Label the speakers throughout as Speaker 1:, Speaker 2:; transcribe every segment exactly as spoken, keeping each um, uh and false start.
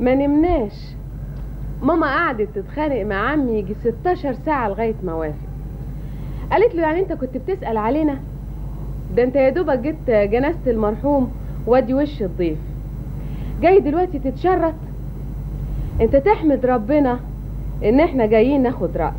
Speaker 1: ما نمناش. ماما قعدت تتخانق مع عمي يجي ستاشر ساعة لغاية ما وافق. قالت له يعني انت كنت بتسأل علينا؟ ده انت يا دوبك جيت جنازة المرحوم وادي وش الضيف، جاي دلوقتي تتشرط؟ انت تحمد ربنا ان احنا جايين ناخد رأيك.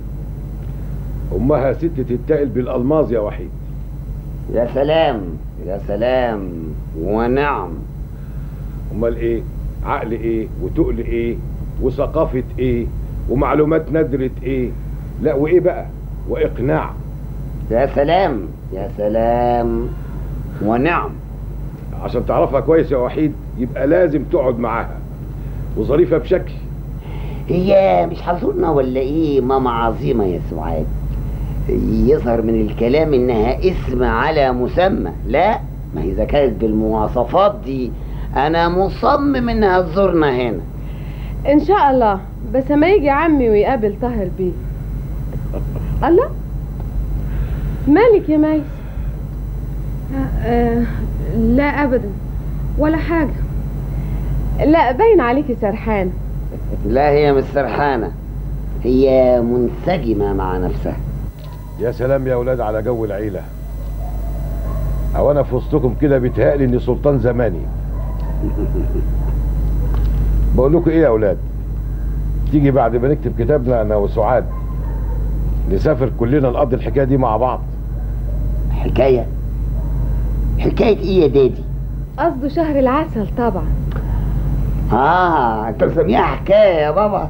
Speaker 2: امها ست تتقل بالالماظ يا وحيد.
Speaker 3: يا سلام يا سلام ونعم.
Speaker 2: امال ايه؟ عقل ايه وتقل ايه وثقافة ايه ومعلومات ندرة ايه، لا وايه بقى واقناع.
Speaker 3: يا سلام يا سلام ونعم.
Speaker 2: عشان تعرفها كويس يا وحيد يبقى لازم تقعد معاها، وظريفة بشكل.
Speaker 3: هي مش حظورنا ولا ايه ماما عظيمة يا سعاد؟ يظهر من الكلام انها اسم على مسمى. لا، ما هي اذا كانت بالمواصفات دي انا مصمم انها تزورنا هنا
Speaker 1: ان شاء الله، بس ما يجي عمي ويقابل طاهر بيه. الله، مالك يا ميس؟ أه لا ابدا ولا حاجه. لا باين عليكي سرحانه.
Speaker 3: لا هي مش سرحانه، هي منسجمه مع نفسها.
Speaker 2: يا سلام يا اولاد على جو العيله. او انا في وسطكم كده بيتهيألي اني سلطان زماني. بقول لكم ايه يا اولاد، تيجي بعد ما نكتب كتابنا انا وسعاد نسافر كلنا نقضي الحكايه دي مع بعض.
Speaker 3: حكايه؟ حكايه ايه يا دادي؟
Speaker 1: قصده شهر العسل طبعا.
Speaker 3: اه انت مسميها حكايه يا بابا.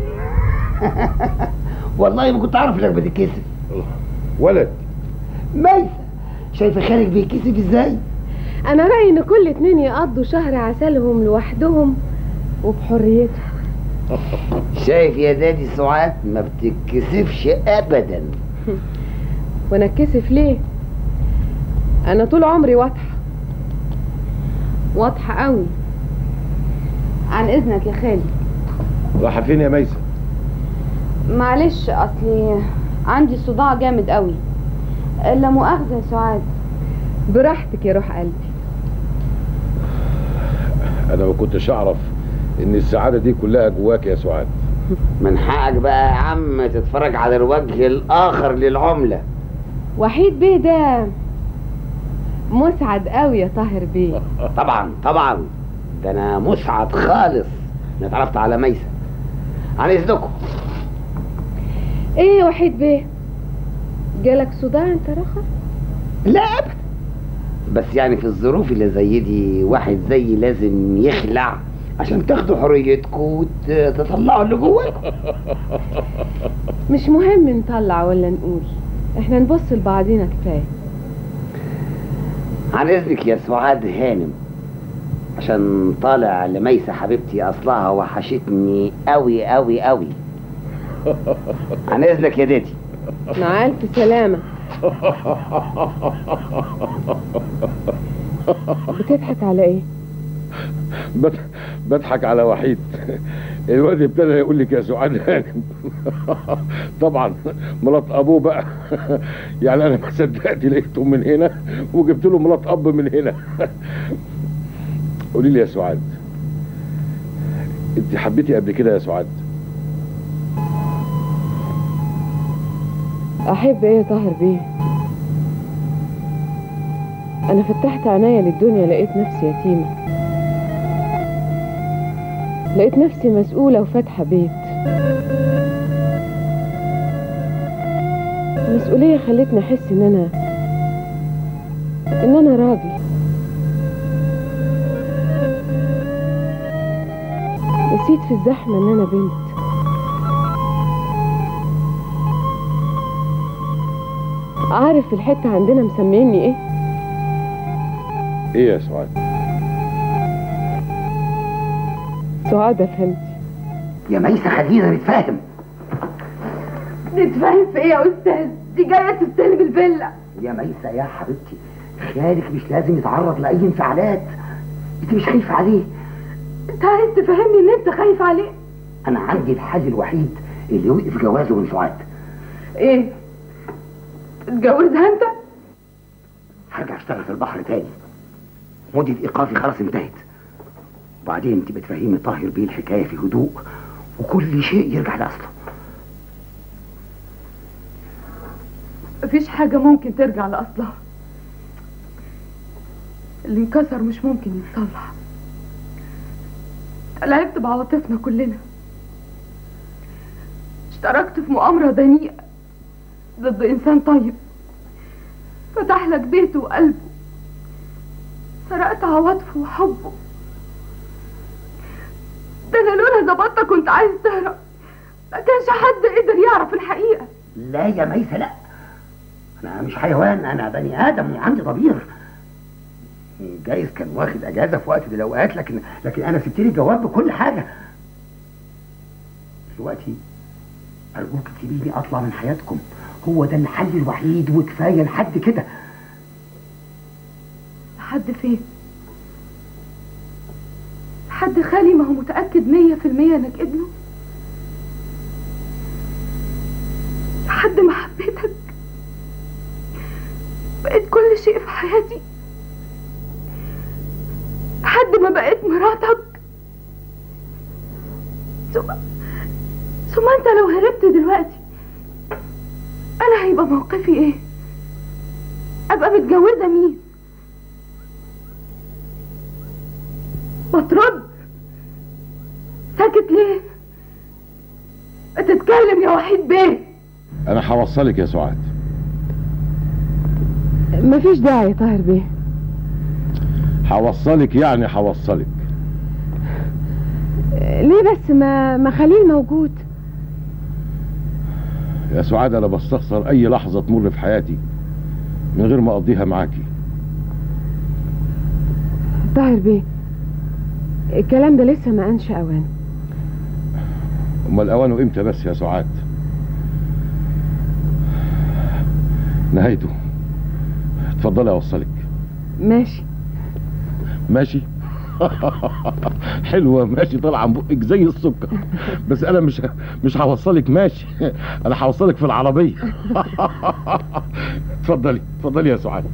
Speaker 3: والله ما كنت اعرف انك بتتكسف.
Speaker 2: ولد
Speaker 3: ميسة، شايفه خالك بيتكسف ازاي؟
Speaker 1: انا رايي ان كل اتنين يقضوا شهر عسلهم لوحدهم وبحريتهم.
Speaker 3: شايف يا دادي سعاد ما بتتكسفش ابدا.
Speaker 1: وانا اتكسف ليه؟ انا طول عمري واضحه واضحه قوي. عن اذنك يا خالي.
Speaker 2: رايحه فين يا ميسة؟
Speaker 4: معلش اصلي عندي صداع جامد قوي. لا مؤاخذه يا سعاد.
Speaker 1: براحتك يا روح قلبي.
Speaker 2: انا ما كنتش اعرف ان السعاده دي كلها جواك يا سعاد.
Speaker 3: من حقك بقى يا عم تتفرج على الوجه الاخر للعمله.
Speaker 1: وحيد بيه ده مسعد قوي يا طاهر بيه.
Speaker 3: طبعا طبعا، ده انا مسعد خالص انا اتعرفت على ميسة. عن اذنكم.
Speaker 1: ايه يا وحيد بيه، جالك صداع انت رخر؟
Speaker 3: لا ابدا، بس يعني في الظروف اللي زي دي واحد زي لازم يخلع عشان تاخدوا حريتكم وتطلعوا اللي جواكم.
Speaker 1: مش مهم نطلع ولا نقول، احنا نبص لبعضينا كفايه.
Speaker 3: عن اذنك يا سعاد هانم، عشان طالع لميسة حبيبتي اصلها وحشتني قوي قوي قوي. عن اذنك يا دادي.
Speaker 1: مع الف سلامه. بتضحك على ايه؟
Speaker 2: بضحك على وحيد. الواد ابتدى يقول لك يا سعاد هانم. طبعا مرات ابوه بقى. يعني انا ما صدقت لقيته من هنا وجبت له مرات اب من هنا. قولي لي يا سعاد، انت حبيتي قبل كده يا سعاد؟
Speaker 1: احب ايه يا طاهر بيه؟ انا فتحت عينيا للدنيا لقيت نفسي يتيمه، لقيت نفسي مسؤوله وفاتحه بيت. المسؤوليه خلتني احس ان انا ان انا راجل. نسيت في الزحمه ان انا بنت. عارف الحته عندنا مسميني ايه؟
Speaker 2: ايه يا سعاد؟
Speaker 1: سعادة فهمتي.
Speaker 3: يا ميسة خلينا نتفاهم.
Speaker 4: نتفاهم في ايه يا استاذ؟ دي جايه تستلم الفيلا.
Speaker 3: يا ميسة يا حبيبتي، خالك مش لازم يتعرض لاي انفعالات. انت مش خايفه عليه.
Speaker 4: انت عايز تفهمني ان انت خايف عليه؟
Speaker 3: انا عندي الحل الوحيد اللي يوقف جوازه من سعاد.
Speaker 4: ايه؟ تتجوزها انت؟
Speaker 3: هرجع اشتغل في البحر تاني. مدة ايقافي خلاص انتهت. وبعدين انت بتفهمي طاهر بيه الحكايه في هدوء وكل شيء يرجع لاصله.
Speaker 1: مفيش حاجة ممكن ترجع لأصلها. اللي انكسر مش ممكن يتصلح. لعبت بعواطفنا كلنا، اشتركت في مؤامرة دنيئة ضد إنسان طيب فتح لك بيته وقلبه، سرقت عواطفه وحبه. ده أنا لولا ظبطتك كنت عايز تهرب، ما كانش حد قدر يعرف الحقيقة.
Speaker 3: لا يا ميسة لا، أنا مش حيوان، أنا بني آدم وعندي ضمير. جايز كان واخد أجازة في وقت من الأوقات، لكن لكن أنا سبت لي جواب بكل حاجة. دلوقتي أرجوك تسيبيني أطلع من حياتكم، هو ده الحل الوحيد وكفاية لحد كده.
Speaker 1: لحد فين؟ لحد خالي ما هو متأكد مية في المية إنك ابنه؟ لحد ما حبيتك بقيت كل شيء في حياتي، لحد ما بقيت مراتك. ثم ثم انت لو هربت دلوقتي انا هيبقى موقفي ايه؟ ابقى متجوزة مين؟ بترد؟ ساكت ليه؟ تتكلم يا وحيد بيه.
Speaker 2: انا هوصلك يا سعاد.
Speaker 1: مفيش داعي يا طاهر بيه.
Speaker 2: هوصلك يعني هوصلك.
Speaker 1: ليه بس ما ما خليل موجود؟
Speaker 2: يا سعاد انا بستخسر اي لحظة تمر في حياتي من غير ما اقضيها معاكي.
Speaker 1: طاهر بيه الكلام ده لسه ما انش اوان.
Speaker 2: امال اوانه امتى بس يا سعاد؟ نهايته. اتفضلي اوصلك.
Speaker 1: ماشي
Speaker 2: ماشي. حلوه ماشي، طالعه عن بقك زي السكر. بس انا مش مش هوصلك ماشي، انا هوصلك في العربيه. اتفضلي اتفضلي يا سعاد.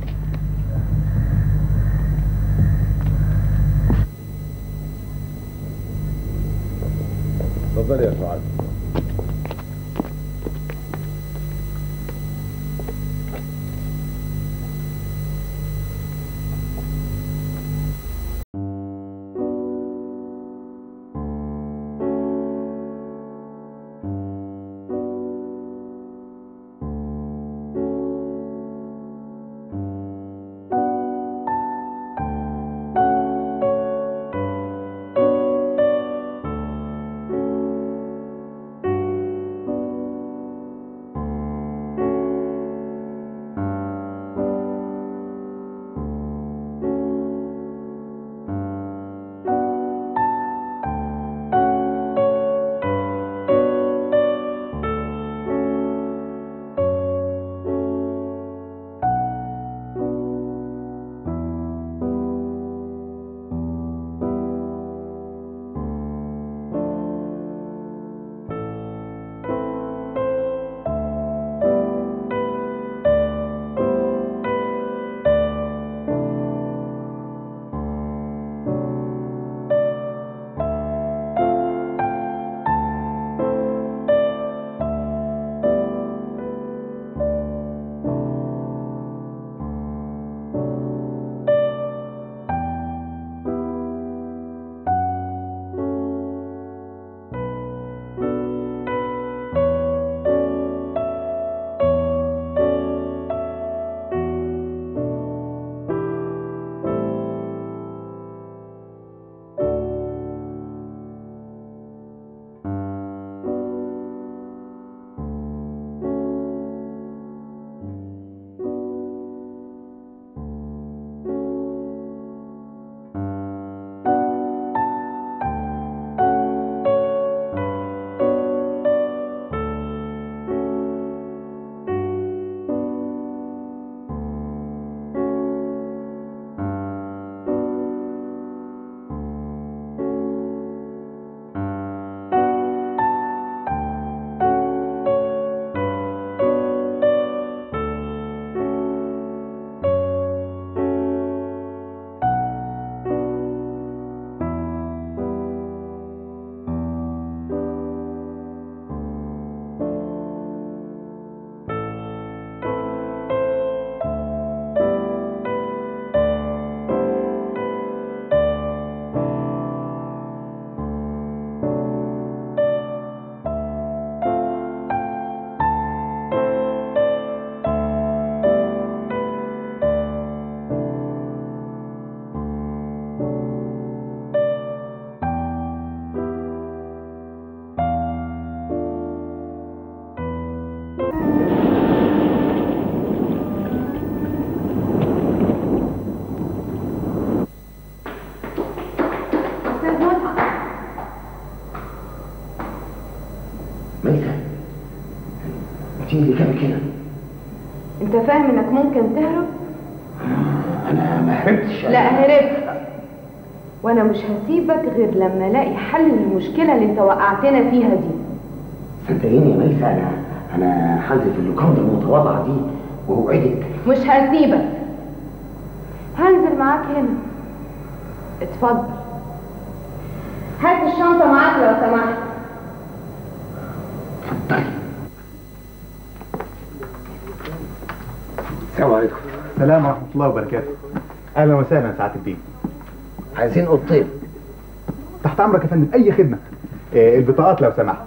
Speaker 2: اتفضلي يا سعاد.
Speaker 3: مين اللي جابك هنا؟
Speaker 4: انت فاهم انك ممكن تهرب؟
Speaker 3: انا ما هربتش.
Speaker 4: لا هربت، وانا مش هسيبك غير لما الاقي حل للمشكله اللي انت وقعتنا فيها دي.
Speaker 3: صدقيني يا ميسة، انا انا هنزل في اللوكاندا المتواضعه دي واوعدك.
Speaker 4: مش هسيبك، هنزل معاك هنا. اتفضل، هات الشنطه معاك لو سمحت.
Speaker 3: اتفضلي. السلام عليكم.
Speaker 5: السلام ورحمة الله وبركاته. أهلا وسهلا سعادة البيه.
Speaker 3: عايزين اوضتين.
Speaker 5: تحت أمرك يا فندم، أي خدمة. آه البطاقات لو سمحت.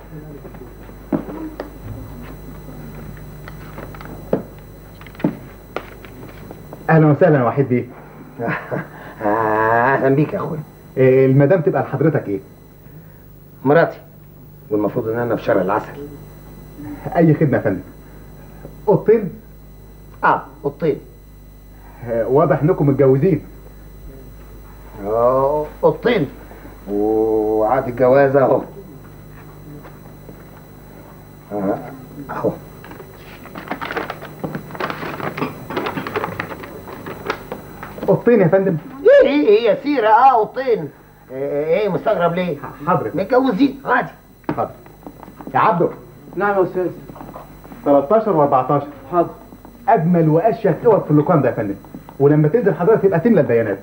Speaker 5: أهلا وسهلا يا وحيد بيه.
Speaker 3: اهلا بيك يا اخويا.
Speaker 5: آه المدام تبقى لحضرتك إيه؟
Speaker 3: مراتي، والمفروض ان انا في شارع العسل.
Speaker 5: أي خدمة يا فندم. أوضتين؟
Speaker 3: اه اوضتين.
Speaker 5: آه واضح إنكم متجوزين.
Speaker 3: اه اوضتين وعقد الجواز اهو. اه اهو.
Speaker 5: أوضتين يا فندم.
Speaker 3: ايه ايه هي سيرة اه اوضتين. ايه, إيه مستغرب ليه؟
Speaker 5: حضرتك.
Speaker 3: متجوزين عادي.
Speaker 5: حاضر. يا عبده.
Speaker 6: نعم يا استاذ.
Speaker 5: تلتاشر واربعتاشر.
Speaker 6: حاضر.
Speaker 5: أجمل وأشيك اوض في اللوكاندا يا فندم. ولما تنزل حضرتك تبقى تملى البيانات.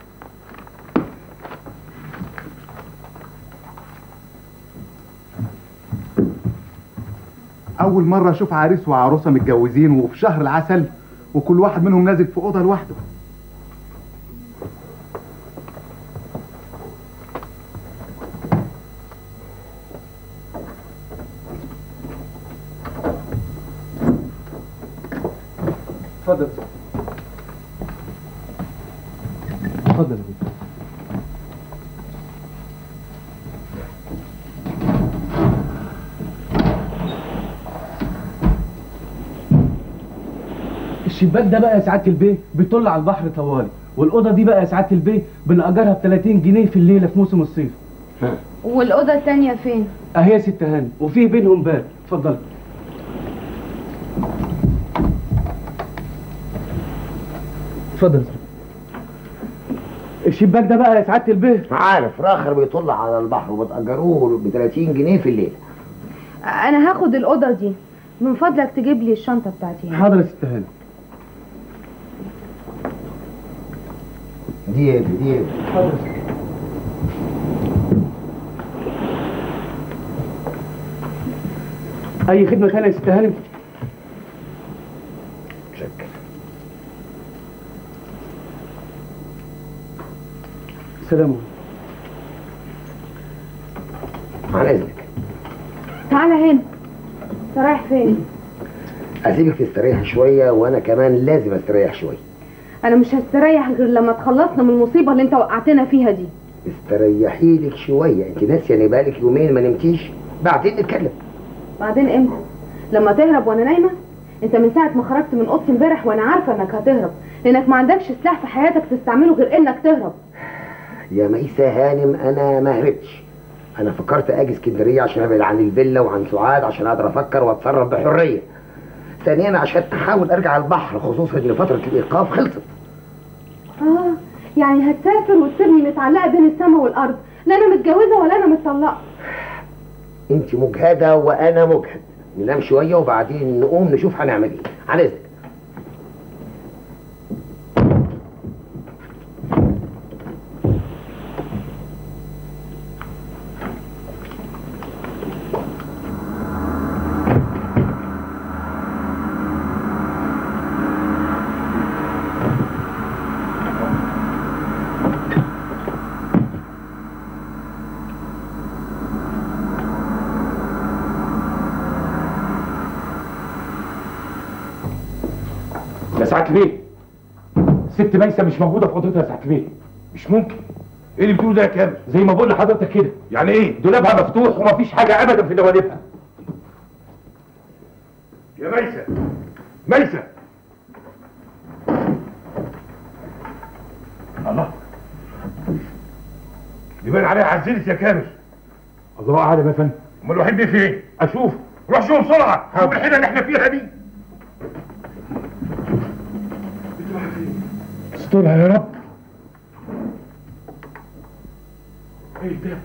Speaker 5: أول مرة أشوف عريس وعروسة متجوزين وفي شهر العسل وكل واحد منهم نازل في أوضة لوحده.
Speaker 6: اتفضل اتفضل. الشباك ده بقى يا سعاده البيه بيطل على البحر طوالي، والاوضه دي بقى يا سعاده البيه بنأجرها ب تلاتين جنيه في الليله في موسم الصيف.
Speaker 4: والاوضه التانيه فين؟
Speaker 6: اهي يا ست هاني، وفي بينهم باب. اتفضل. اتفضل. الشباك ده بقى يا سعاده البيه
Speaker 3: عارف راخر بيطل على البحر وبتأجروه ب تلاتين جنيه في الليل.
Speaker 4: انا هاخد الاوضه دي، من فضلك تجيب لي الشنطه بتاعتي.
Speaker 6: حاضر يا ست هاني.
Speaker 3: دي دي
Speaker 6: حاضر. اي خدمه ثانيه يا ست هاني؟
Speaker 3: شكرا.
Speaker 6: سلام.
Speaker 3: عن اذنك.
Speaker 4: تعالى هنا. انت رايح فين؟
Speaker 3: اسيبك تستريح شويه وانا كمان لازم استريح شويه.
Speaker 4: انا مش هستريح غير لما تخلصنا من المصيبه اللي انت وقعتنا فيها دي.
Speaker 3: استريحي لك شويه، انت ناسيه ان بقالك يومين ما نمتيش؟ بعدين نتكلم.
Speaker 4: بعدين امتى؟ لما تهرب وانا نايمه؟ انت من ساعه ما خرجت من اوضتي امبارح وانا عارفه انك هتهرب، لانك ما عندكش سلاح في حياتك تستعمله غير انك تهرب.
Speaker 3: يا ميسة هانم انا ما هربتش. انا فكرت اجي اسكندريه عشان ابعد عن الفيلا وعن سعاد عشان اقدر افكر واتصرف بحريه. ثانيا عشان احاول ارجع البحر، خصوصا ان فتره الايقاف خلصت.
Speaker 4: اه يعني هتسافر وتسيبني متعلقه بين السماء والارض، لا انا متجوزه ولا انا متطلقه.
Speaker 3: انت مجهده وانا مجهد. ننام شويه وبعدين نقوم نشوف هنعمل ايه. على اذنك.
Speaker 2: يا سعاده البيه، ست ميسة مش موجوده في اوضتها يا سعاده البيه.
Speaker 7: مش ممكن. ايه اللي بتقوله ده يا كامل؟
Speaker 2: زي ما بقول لحضرتك كده.
Speaker 7: يعني ايه؟
Speaker 2: دولابها مفتوح ومفيش حاجه ابدا في دواليبها.
Speaker 7: يا ميسة ميسة الله، يبان عليها عزلت يا كامل.
Speaker 2: الله اعلم يا فندم.
Speaker 7: امال الوحيد دي فين؟
Speaker 2: اشوف.
Speaker 7: روح شوف بسرعه شوف الحيله اللي احنا فيها دي. استرها يا رب. ايه ده؟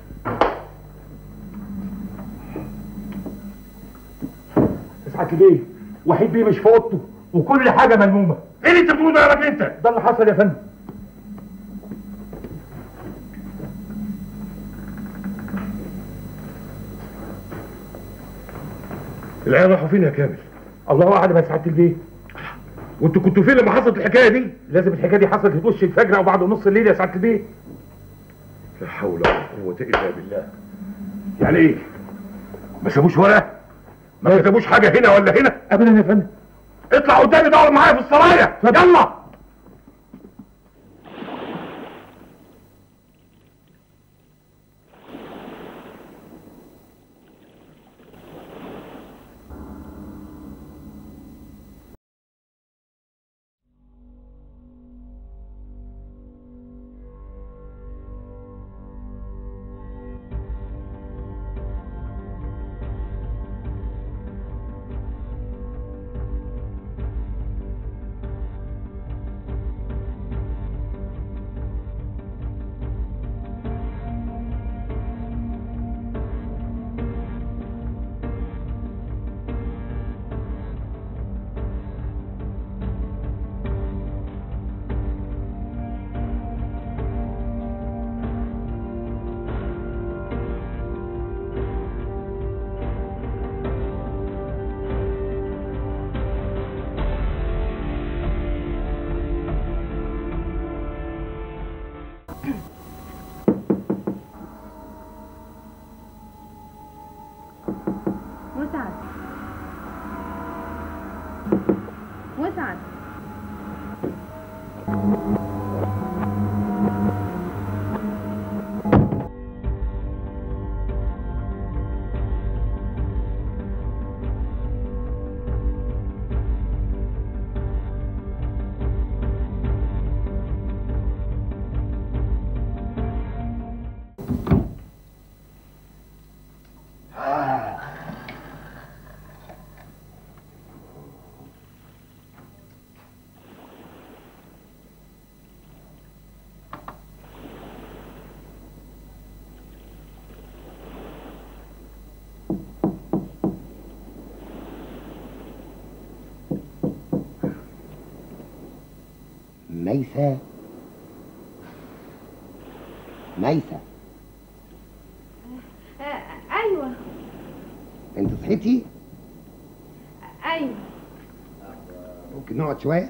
Speaker 7: اسعد بيه وحيد بيه مش في اوضته وكل حاجه ملمومه. ايه اللي انت بتقوله ده يا راجل انت؟ ده اللي حصل يا فندم. العيال راحوا فين يا كامل؟ الله اعلم يا سعاده البيه. وانتوا كنتوا فين لما حصلت الحكايه دي؟ لازم الحكايه دي حصلت في وش الفجر او بعد نص الليل يا سعاده البيه. لا حول ولا قوه الا بالله. يعني ايه؟ ما سابوش ورقه؟ ما كتبوش حاجه هنا ولا هنا؟ ابدا يا فندم. اطلع قدامي دور معايا في السرايا يلا.
Speaker 4: مسعد
Speaker 3: ميسة ميسة
Speaker 4: آه، ايوه
Speaker 3: انت صحيتي؟
Speaker 4: ايوه.
Speaker 3: ممكن نقعد شوية؟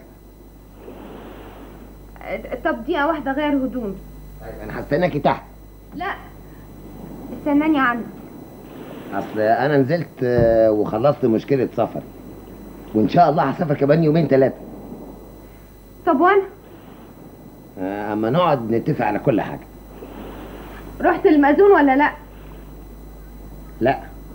Speaker 4: آه، طب دقيقة واحدة غير هدوم.
Speaker 3: طيب انا هستناكي تحت.
Speaker 4: لا استناني عندك.
Speaker 3: اصل انا نزلت آه، وخلصت مشكلة سفر وان شاء الله هسافر كمان يومين ثلاثة.
Speaker 4: طب وانا؟
Speaker 3: آه، اما نقعد نتفق على كل حاجة.
Speaker 4: رحت المأذون ولا لا؟
Speaker 3: لا.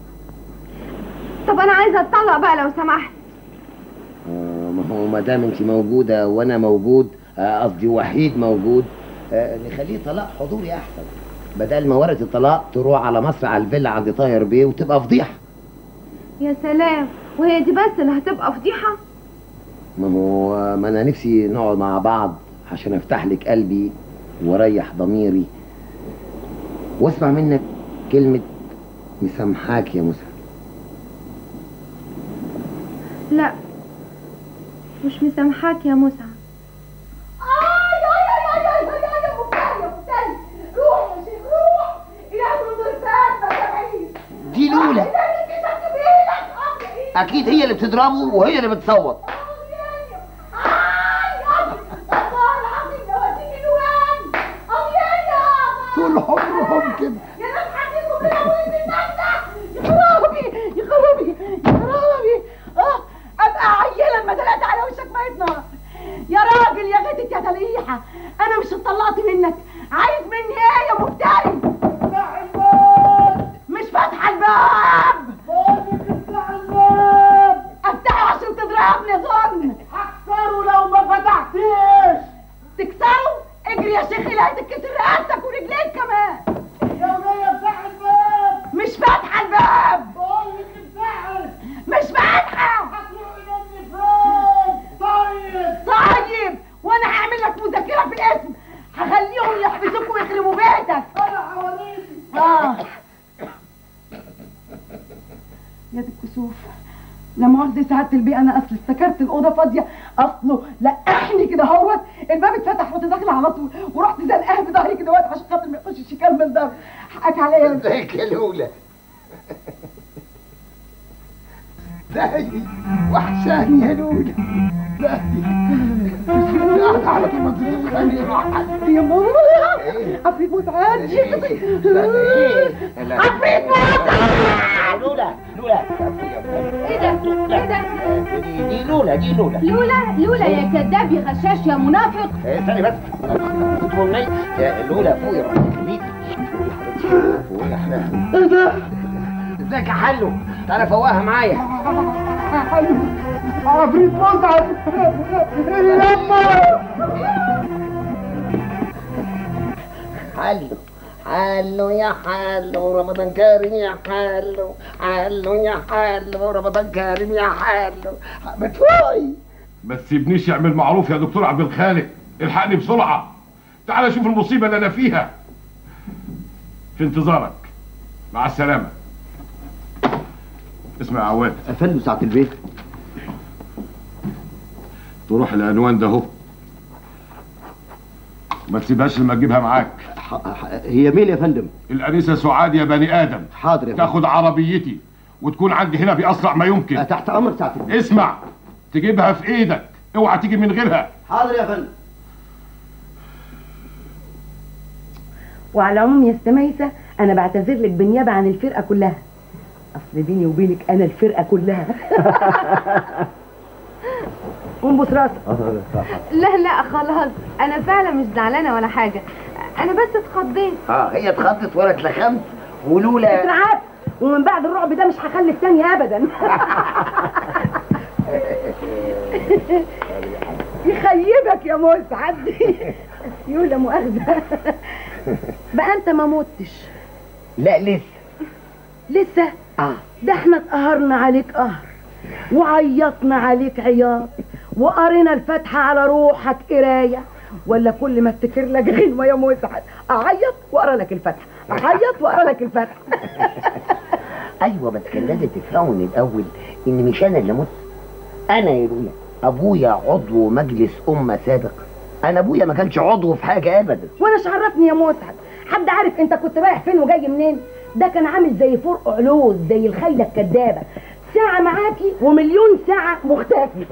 Speaker 4: طب انا عايزة اتطلق بقى لو سمحت.
Speaker 3: آه، ما هو ما دام انت موجودة وانا موجود، قصدي آه وحيد موجود، آه، نخليه طلاق حضوري احسن، بدل ما ورقة الطلاق تروح على مصر على الفيلا عند طاهر بيه وتبقى فضيحة.
Speaker 4: يا سلام، وهي دي بس اللي هتبقى فضيحة؟
Speaker 3: ما هو آه، ما انا نفسي نقعد مع بعض عشان افتح لك قلبي واريح ضميري واسمع منك كلمة مسامحاك يا مسعد.
Speaker 4: لا مش مسامحاك يا مسعد.
Speaker 8: آي آي آي آي آي آي آي يا مفتري يا مفتري، روح يا شيخ روح، إله منظر فاتك يا بعيد.
Speaker 3: دي لولا
Speaker 8: إذا أنت كسبت بإيدك أخي.
Speaker 3: اكيد هي اللي بتضربه وهي اللي بتصوت. طول عمرهم كده.
Speaker 8: يا ناس حكيكم من أول الناس. يا خرابي يا خرابي يا خرابي. اه ابقى عيله لما دلقت على وشك ميت نار. يا راجل يا غدت يا تليحه، انا مش اتطلقت منك، عايز مني ايه يا مفتري؟ افتح الباب. مش فاتحه الباب. بقولك افتح الباب. افتحه عشان تضربني ظن. هكسره لو ما فتحتيش. تكسره؟ اجري يا شيخ لا تتكسر رقبتك ورجليك كمان. يا وليه افتح الباب. مش فاتحه الباب. بقولك افتح مش بنحى. طيب طيب وانا هعمل لك مذكره في الاسم، هخليهم يحبسوك ويخربوا بيتك. انا حواليك. اه يا دي الكسوف، لا مؤاخذة سعادة البيه، انا اصل افتكرت الاوضه فاضيه، اصله لقحني كده اهوت، الباب اتفتح وانت داخله على طول، ورحت زنقاه بظهري كده عشان خاطر ما يخشش يكمل ضرب. حقك عليا.
Speaker 3: ازيك يا لولا؟ زهدي وحشاني يا لولا. زهدي انا على طول ما تتخانقي مع حد
Speaker 8: يا ماما. عفريت متعاد. عفريت متعاد.
Speaker 3: لولا لولا
Speaker 4: ايه ده؟ ايه ده؟
Speaker 3: دي لولا دي لولا
Speaker 4: لولا لولا يا كذاب يا غشاش يا منافق.
Speaker 3: استني بس يا لولا فوقي ربنا يخليك. فوقي يا حلال.
Speaker 8: ايه ده؟
Speaker 3: ازيك يا حلو؟ تعالى فوقها معايا.
Speaker 8: حلو. عفريت متعاد. يما.
Speaker 3: حلو حلو يا حلو، رمضان كريم يا حلو. حلو يا حلو، رمضان كريم يا حلو. مدفوعي.
Speaker 2: ما تسيبنيش يعمل معروف يا دكتور عبد الخالق، الحقني بسرعه. تعال شوف المصيبه اللي انا فيها. في انتظارك. مع السلامه. اسمع يا عواد.
Speaker 9: افندم ساعة البيت.
Speaker 2: تروح العنوان ده اهو، ما تسيبهاش لما تجيبها معاك.
Speaker 9: هي مين يا فندم؟
Speaker 2: الانسه سعاد يا بني ادم.
Speaker 9: حاضر يا فندم.
Speaker 2: تاخد عربيتي وتكون عندي هنا باسرع ما يمكن.
Speaker 9: تحت امر ساعة البيت.
Speaker 2: اسمع، تجيبها في ايدك، اوعى تيجي من غيرها.
Speaker 9: حاضر يا فندم.
Speaker 10: وعلى العموم يا استميسة، انا بعتذر لك بالنيابه عن الفرقه كلها، اصل بيني وبينك انا الفرقه كلها. قوم بص راسك.
Speaker 4: لا لا خلاص، انا فعلا مش زعلانه ولا حاجه، انا بس اتخضيت.
Speaker 3: اه هي اتخضت ولا اتلخمت. ولولا
Speaker 10: اترعبت، ومن بعد الرعب ده مش هخلف تاني ابدا. يخيبك يا مسعد. يولا مؤاخذه. بقى انت ما متش؟
Speaker 3: لا لسه.
Speaker 10: لسه؟
Speaker 3: اه
Speaker 10: ده احنا اتقهرنا عليك قهر، وعيطنا عليك عياط، وقرينا الفاتحه على روحك قرايه، ولا كل ما افتكر لك غنوه يا مسعد اعيط واقرا لك الفاتحه، اعيط واقرا لك الفاتحه.
Speaker 3: ايوه بس كان لازم تفهموا من الاول ان مش انا اللي مت. انا يا لولا ابويا عضو مجلس امه سابق، انا ابويا ما كانش عضو في حاجه ابدا.
Speaker 10: وانا ايش عرفني يا مسعد؟ حد عارف انت كنت رايح فين وجاي منين؟ ده كان عامل زي فرق علوز، زي الخيله الكدابه، ساعه معاكي ومليون ساعه مختفي.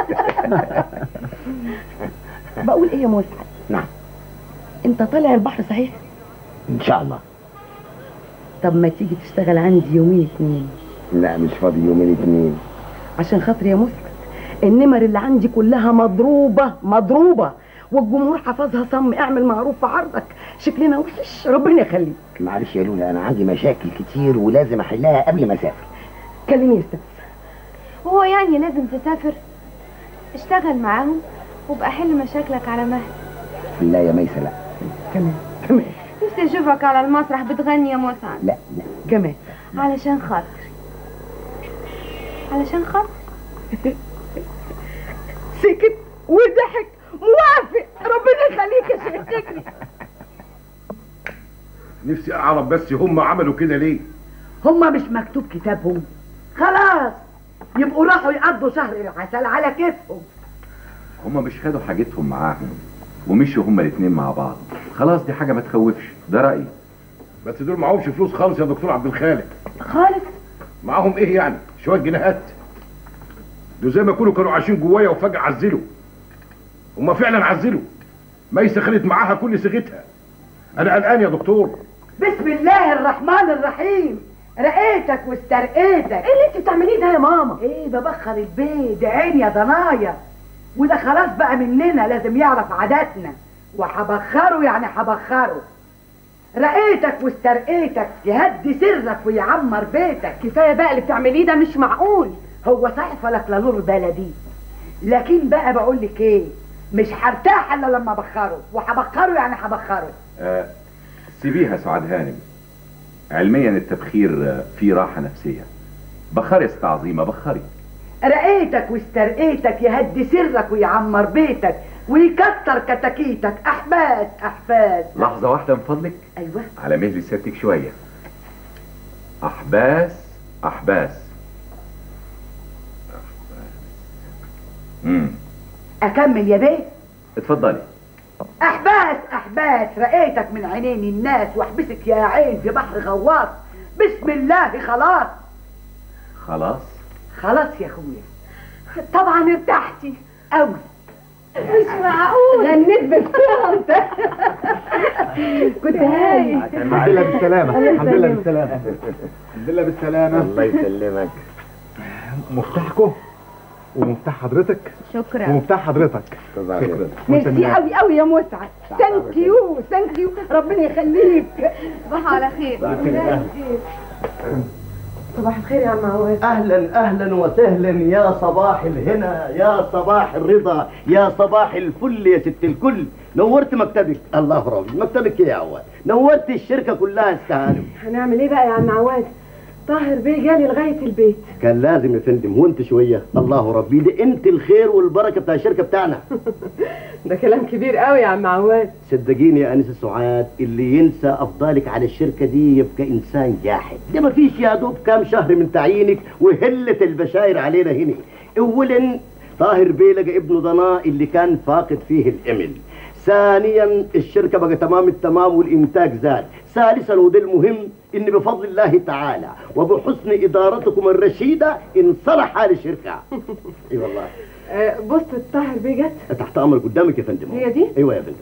Speaker 10: بقول ايه يا مسعد؟
Speaker 3: نعم.
Speaker 10: انت طالع البحر صحيح؟
Speaker 3: ان شاء الله.
Speaker 10: طب ما تيجي تشتغل عندي يومين اتنين؟
Speaker 3: لا مش فاضي يومين اتنين.
Speaker 10: عشان خاطر يا مسعد، النمر اللي عندي كلها مضروبه مضروبه، والجمهور حفظها صم. اعمل معروف في عرضك، شكلنا وحش، ربنا يخليك.
Speaker 3: معلش يا لولا انا عندي مشاكل كتير ولازم احلها قبل ما اسافر.
Speaker 10: كلمي يا استاذ.
Speaker 4: هو يعني لازم تسافر؟ اشتغل معاهم وابقى حل مشاكلك على مهل.
Speaker 3: لا يا ميسة لا.
Speaker 10: كمان كمان
Speaker 4: نفسي اشوفك على المسرح بتغني يا مسعد.
Speaker 3: لا لا
Speaker 10: كمان
Speaker 4: علشان خاطري، علشان خاطري.
Speaker 10: سكت وضحك. موافق، ربنا يخليك يا شيخ تجري.
Speaker 2: نفسي اعرف بس هم عملوا كده ليه؟
Speaker 10: هما مش مكتوب كتابهم؟ خلاص يبقوا راحوا يقضوا شهر العسل على كيفهم.
Speaker 11: هما مش خدوا حاجتهم معاهم ومشوا هما الاتنين مع بعض، خلاص دي حاجه ما تخوفش، ده رايي.
Speaker 2: بس دول معهمش فلوس خالص يا دكتور عبد الخالق.
Speaker 10: خالص؟
Speaker 2: معاهم ايه يعني؟ شويه جنيهات. دول زي ما يكونوا كانوا عايشين جوايا وفجاه عزلوا. هما فعلا عزلوا. ميسة خدت معاها كل صيغتها. انا قلقان يا دكتور.
Speaker 10: بسم الله الرحمن الرحيم. رقيتك واسترقيتك. ايه اللي انت بتعمليه ده يا ماما؟ ايه ببخر البيت، ده عين يا ضنايا، وده خلاص بقى مننا، لازم يعرف عاداتنا. وحبخره يعني حبخره. رقيتك واسترقيتك يهدي سرك ويعمر بيتك.
Speaker 4: كفايه بقى اللي بتعمليه ده، مش معقول.
Speaker 10: هو صحيح فلك لا نور بلدي، لكن بقى بقول لك ايه، مش هرتاح الا لما ابخره، وهبخره يعني هبخره.
Speaker 11: آه سيبيها سعاد هانم، علميا التبخير فيه راحه نفسيه، بخري يا ست عظيمه، بخري.
Speaker 10: رقيتك واسترقيتك يهدي سرك ويعمر بيتك ويكتر كتاكيتك. احباس احباس.
Speaker 11: لحظه واحده من فضلك.
Speaker 10: ايوه.
Speaker 11: على مهل سيادتك شويه. احباس احباس امم
Speaker 10: اكمل يا بيه؟
Speaker 11: اتفضلي.
Speaker 10: احباس احباس رقيتك من عينين الناس واحبسك يا عين في بحر غواص. بسم الله. خلاص
Speaker 11: خلاص
Speaker 10: خلاص يا اخويا.
Speaker 8: طبعا ارتحتي
Speaker 10: قوي.
Speaker 8: مش معقول.
Speaker 10: غنيت بفرنسا. كنت هاي.
Speaker 5: الحمد لله بالسلامة. الحمد لله بالسلامة. الحمد لله بالسلامة.
Speaker 3: الله يسلمك.
Speaker 5: مفتاحكم ومفتاح حضرتك.
Speaker 8: شكرا.
Speaker 5: ومفتاح حضرتك.
Speaker 3: شكرا.
Speaker 10: ميرسي قوي قوي يا مسعد. ثانك يو ثانك يو. ربنا يخليك.
Speaker 8: صباح على خير.
Speaker 1: صباح الخير يا عم عواد.
Speaker 9: اهلا اهلا وسهلا، يا صباح الهنا، يا صباح الرضا، يا صباح الفل يا ست الكل. نورت مكتبك. الله ربي مكتبك يا عواد، نورت الشركه كلها استهانم.
Speaker 1: هنعمل ايه بقى يا عم عواد؟ طاهر بيه جالي لغايه البيت.
Speaker 9: كان لازم يا فندم، وانت شويه. الله ربي ده انت الخير والبركه بتاع الشركه بتاعنا.
Speaker 1: ده كلام كبير قوي يا عم عواد.
Speaker 9: صدقيني يا انسه سعاد، اللي ينسى افضالك على الشركه دي يبقى انسان جاحد. ده ما فيش يا دوب كام شهر من تعيينك وهلت البشاير علينا هنا. اولا طاهر بيه لقى ابنه ضناء اللي كان فاقد فيه الامل. ثانيا الشركه بقى تمام التمام والانتاج زاد. ثالثا وده المهم، ان بفضل الله تعالى وبحسن ادارتكم الرشيده انصلح حال الشركه. اي والله.
Speaker 1: أه بص الطاهر بيه جت.
Speaker 9: تحت امرك قدامك يا فندم.
Speaker 1: هي دي؟
Speaker 9: ايوه يا فندم.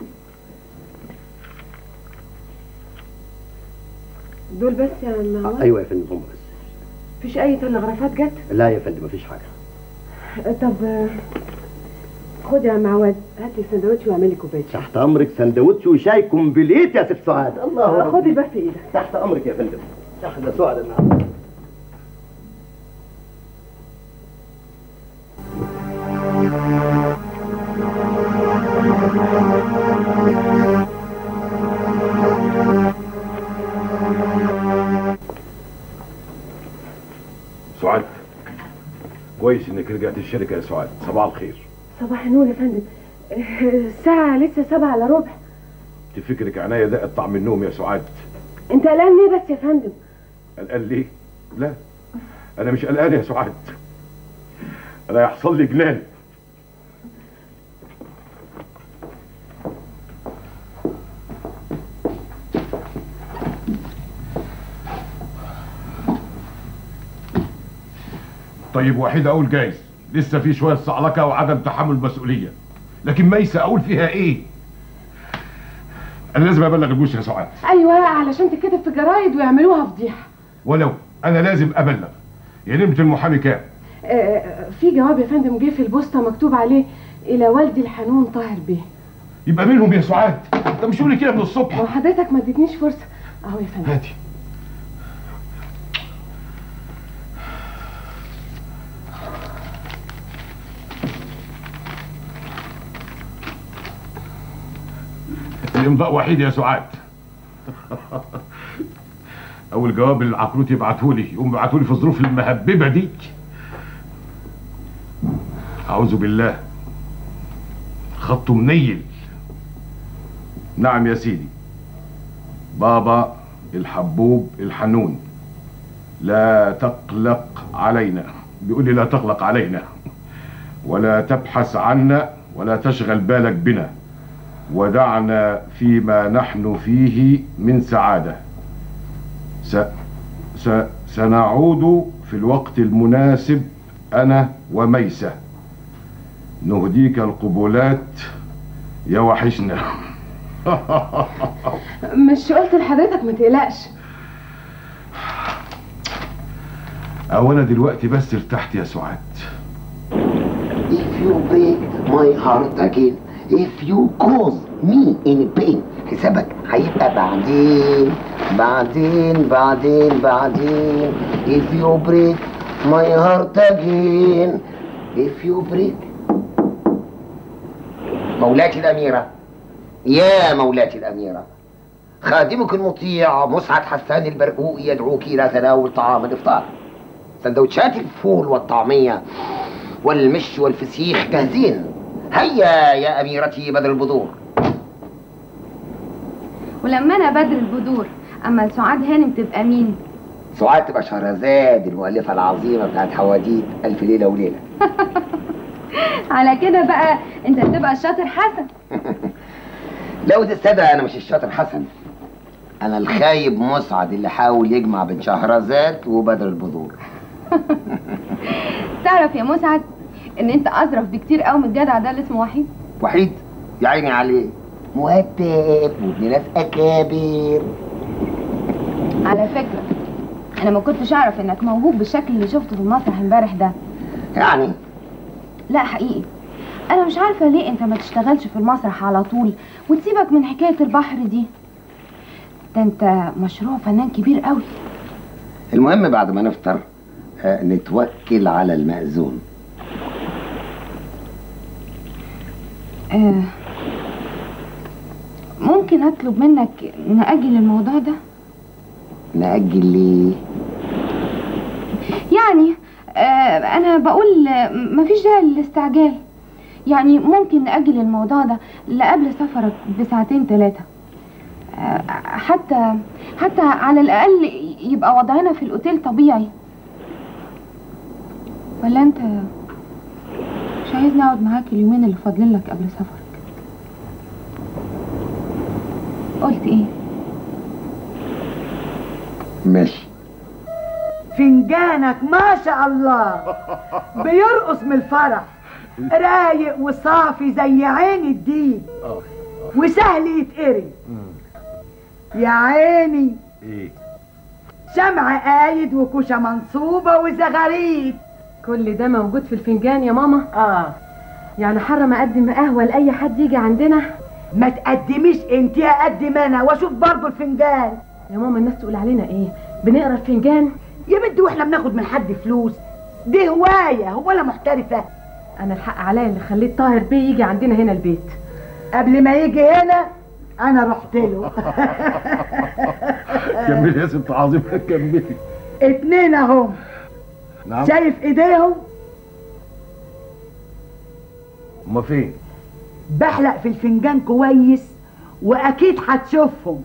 Speaker 1: دول بس يا عم عواد؟
Speaker 9: ايوه يا فندم هم بس.
Speaker 1: مفيش اي تلغرافات جت؟
Speaker 9: لا يا فندم مفيش حاجه.
Speaker 1: أه طب أه خد يا عم عواد، هات لي سندوتش واعمل لي كوبايه.
Speaker 9: تحت امرك، سندوتش وشاي كومبليت يا ست سعاد. الله
Speaker 1: خدي بس في ايدك.
Speaker 9: تحت امرك يا فندم. تحت سعاد النهارده.
Speaker 2: سعاد كويس انك رجعت الشركه يا سعاد. صباح الخير.
Speaker 1: صباح النور يا فندم. الساعة لسه سبعة الا ربع.
Speaker 2: تفكرك عناية دقت طعم النوم يا سعاد.
Speaker 1: انت قلقان ليه بس يا فندم؟
Speaker 2: قلقان ليه؟ لا انا مش قلقان يا سعاد، انا هيحصل لي جنان. طيب وحيد اقول جايز لسه في شويه صعلكه وعدم تحمل مسؤوليه، لكن ميسه اقول فيها ايه؟ انا لازم ابلغ البوش يا سعاد.
Speaker 1: ايوه علشان تتكتب في جرايد ويعملوها فضيحه.
Speaker 2: ولو انا لازم ابلغ. يا نمت المحامي كام؟
Speaker 1: آه في جواب يا فندم جه في البوسطه مكتوب عليه الى والدي الحنون طاهر بيه.
Speaker 2: يبقى منهم يا سعاد. انت مش قولي كده من الصبح.
Speaker 1: وحضرتك ما اديتنيش فرصه اهو يا فندم.
Speaker 2: هاتي. الامضاء وحيد يا سعاد. اول جواب العقروت يبعتهولي يقوم يبعتهولي في الظروف المهببه دي. اعوذ بالله، خطه منيل. نعم يا سيدي. بابا الحبوب الحنون، لا تقلق علينا. بيقول لي لا تقلق علينا ولا تبحث عنا ولا تشغل بالك بنا، ودعنا فيما نحن فيه من سعادة. س... س... سنعود في الوقت المناسب أنا وميسة، نهديك القبولات يا وحشنا.
Speaker 1: مش قلت لحضرتك ما تقلقش؟
Speaker 2: أولا دلوقتي بس ارتحت يا سعاد.
Speaker 3: If you break my heart again, if you cause me in pain، حسابك هيبقى بعدين بعدين بعدين بعدين. If you break my heart again، if you break. مولاتي الأميرة، يا مولاتي الأميرة، خادمك المطيع مسعد حسان البرقوقي يدعوك إلى تناول طعام الإفطار. سندوتشات الفول والطعمية والمش والفسيخ جاهزين. هيا يا أميرتي بدر البدور.
Speaker 4: ولما انا بدر البدور، اما سعاد هانم تبقى مين؟
Speaker 3: سعاد تبقى شهرزاد المؤلفة العظيمة بتاعت حواديت ألف ليلة وليلة.
Speaker 4: على كده بقى انت تبقى الشاطر حسن.
Speaker 3: لو تستدعي أنا مش الشاطر حسن، أنا الخايب مسعد اللي حاول يجمع بين شهرزاد وبدر البدور.
Speaker 4: تعرف يا مسعد ان انت اظرف بكتير قوي من الجدع ده اللي اسمه وحيد.
Speaker 3: وحيد يا عيني عليه، مؤدب وابن ناس اكابر.
Speaker 4: على فكره انا ما كنتش اعرف انك موهوب بالشكل اللي شفته في المسرح امبارح ده.
Speaker 3: يعني
Speaker 4: لا حقيقي انا مش عارفه ليه انت ما تشتغلش في المسرح على طول وتسيبك من حكايه البحر دي. ده انت مشروع فنان كبير قوي.
Speaker 3: المهم بعد ما نفطر آه نتوكل على المأذون.
Speaker 4: آه ممكن اطلب منك نأجل الموضوع ده؟
Speaker 3: نأجل ليه؟
Speaker 4: يعني آه انا بقول آه مفيش داعي للاستعجال. يعني ممكن نأجل الموضوع ده لقبل سفرك بساعتين ثلاثة. آه حتى حتى على الأقل يبقى وضعنا في الأوتيل طبيعي. ولا أنت مش عايزني أقعد معاك اليومين اللي فاضلين لك قبل سفرك؟ قلت إيه؟
Speaker 3: ماشي.
Speaker 10: فنجانك ما شاء الله بيرقص من الفرح، رايق وصافي زي عين الديب وسهل يتقري. يا عيني
Speaker 7: ايه؟
Speaker 10: شمع قايد وكوشه منصوبه وزغاريد.
Speaker 1: كل ده موجود في الفنجان يا ماما؟
Speaker 10: اه.
Speaker 1: يعني حرم اقدم قهوه لاي حد يجي عندنا؟
Speaker 10: ما تقدميش انت، اقدم انا واشوف برضه الفنجان.
Speaker 1: يا ماما الناس تقول علينا ايه؟ بنقرا الفنجان؟
Speaker 10: يا بنتي واحنا بناخد من حد فلوس؟ دي هوايه، هو انا محترفه؟
Speaker 1: انا الحق عليا اللي خليت طاهر بيه يجي عندنا هنا البيت.
Speaker 10: قبل ما يجي هنا انا رحت له.
Speaker 2: كملي يا ست عظيمه كملي.
Speaker 10: اتنين اهم.
Speaker 2: نعم.
Speaker 10: شايف ايديهم؟
Speaker 2: هما فين؟
Speaker 10: بحلق في الفنجان كويس واكيد هتشوفهم.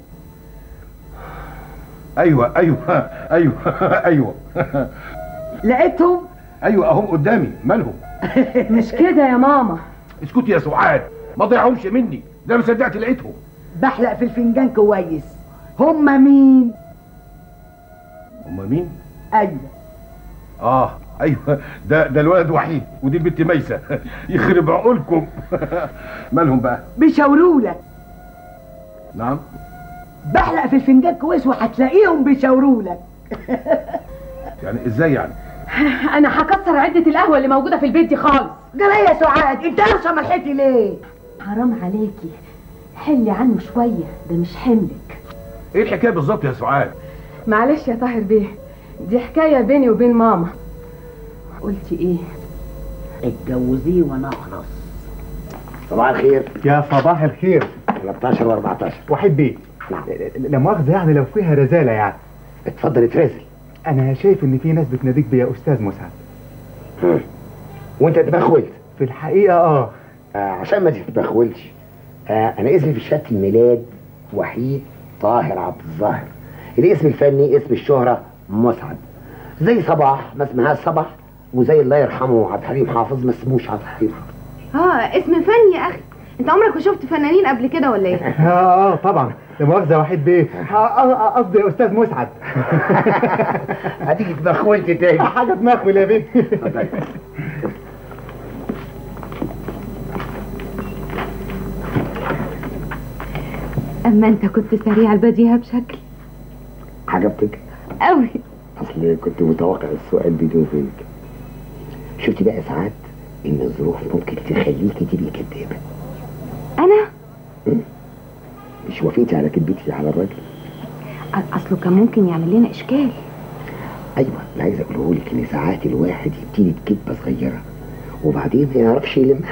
Speaker 2: ايوه ايوه ايوه ايوه.
Speaker 10: لقيتهم؟
Speaker 2: ايوه اهم قدامي. مالهم؟
Speaker 1: مش كده يا ماما.
Speaker 2: اسكتي يا سعاد، ما ضيعهمش مني، ده انا صدقت لقيتهم.
Speaker 10: بحلق في الفنجان كويس. هما مين؟
Speaker 2: هما مين؟
Speaker 10: ايوه.
Speaker 2: اه ايوه، ده ده الولد وحيد ودي البنت ميسه. يخرب عقولكم. مالهم بقى؟
Speaker 10: بيشاورولك.
Speaker 2: نعم.
Speaker 10: بحلق في الفنجان كويس وهتلاقيهم بيشاورولك.
Speaker 2: يعني ازاي يعني؟
Speaker 1: انا هكسر عده القهوه اللي موجوده في البيت دي خالص.
Speaker 10: جرى يا سعاد انت قرصه ملحتي ليه؟
Speaker 1: حرام عليكي، حلي عنه شويه، ده مش حملك.
Speaker 2: ايه الحكايه بالظبط يا سعاد؟
Speaker 1: معلش يا طاهر بيه، دي حكايه بيني وبين ماما. قلتي ايه؟
Speaker 3: اتجوزيه وانا اخلص. صباح الخير.
Speaker 5: يا صباح الخير.
Speaker 3: ثلاثة عشر واربعتاشر.
Speaker 5: وحيد بيه.
Speaker 3: نعم.
Speaker 5: لا مؤاخذة يعني لو فيها رزالة يعني.
Speaker 3: اتفضل اترازل.
Speaker 5: أنا شايف إن في ناس بتناديك بيا أستاذ مسعد.
Speaker 3: هم. وأنت تبخولت؟
Speaker 5: في الحقيقة آه.
Speaker 3: آه عشان ما تتبخولش، آه أنا اسمي في شهادة الميلاد وحيد طاهر عبد الظاهر. الاسم الفني اسم الشهرة مسعد. زي صباح ما اسمهاش صباح، وزي الله يرحمه عبد الحليم حافظ ما اسموش عبد الحليم حافظ.
Speaker 4: اه اسم فني يا اخي. انت عمرك ما شفت فنانين قبل كده ولا ايه؟
Speaker 5: اه اه طبعا. لا مؤاخذة وحيد بيه، قصدي استاذ مسعد.
Speaker 3: هتيجي تبخولت تاني.
Speaker 5: حاجة تمخول يا بيه.
Speaker 4: اما انت كنت سريع البديهة بشكل.
Speaker 3: عجبتك؟
Speaker 4: قوي.
Speaker 3: اصل كنت متوقع السؤال بدون فيك. شفتي بقى ساعات ان الظروف ممكن تخليكي تبقي كدابه.
Speaker 4: انا؟
Speaker 3: مش وافقتي على كدبتي على الراجل؟
Speaker 4: اصله كان ممكن يعمل لنا اشكال.
Speaker 3: ايوه، اللي عايز اقوله لك ان ساعات الواحد يبتدي بكدبه صغيره وبعدين ما يعرفش يلمها.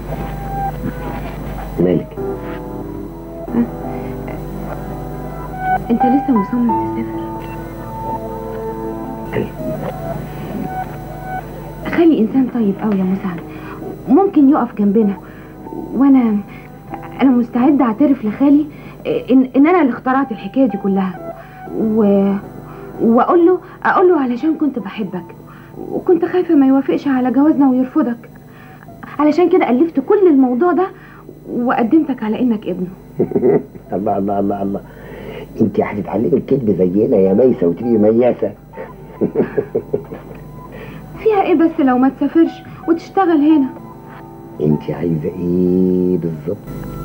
Speaker 3: مالك؟
Speaker 4: انت لسه مصمم تسافر؟ خالي انسان طيب قوي يا مسعد، ممكن يقف جنبنا، وانا انا مستعده اعترف لخالي ان ان انا اللي اخترعت الحكايه دي كلها، و واقول له اقول له علشان كنت بحبك وكنت خايفه ما يوافقش على جوازنا ويرفضك، علشان كده الفت كل الموضوع ده وقدمتك على انك ابنه.
Speaker 3: الله الله الله الله، انت هتتعلمي الكذب زينا يا ميسه وتبقي مياسه.
Speaker 4: فيها ايه بس لو ما تسافرش وتشتغل هنا؟
Speaker 3: انت عايزه ايه بالظبط؟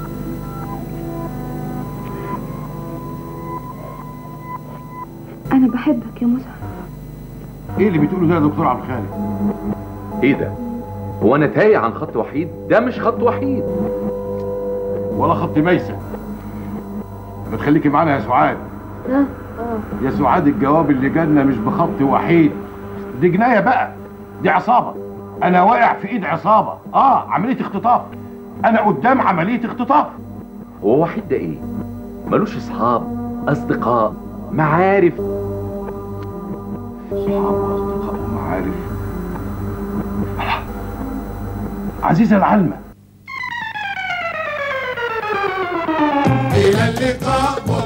Speaker 4: انا بحبك يا مسعد.
Speaker 2: ايه اللي بتقوله ده يا دكتور عبد الخالق؟
Speaker 11: ايه ده؟ هو انا تايه عن خط وحيد؟ ده مش خط وحيد
Speaker 2: ولا خط ميسه. بتخليكي معانا يا سعاد.
Speaker 1: اه اه
Speaker 2: يا سعاد، الجواب اللي جالنا مش بخط وحيد، دي جنايه بقى، دي عصابه. انا واقع في ايد عصابه، اه عمليه اختطاف. انا قدام عمليه اختطاف.
Speaker 11: هو وحيد ده ايه؟ ملوش اصحاب، اصدقاء، معارف؟
Speaker 2: اصحاب واصدقاء ومعارف. عزيزه العلمه،
Speaker 12: إلى اللقاء.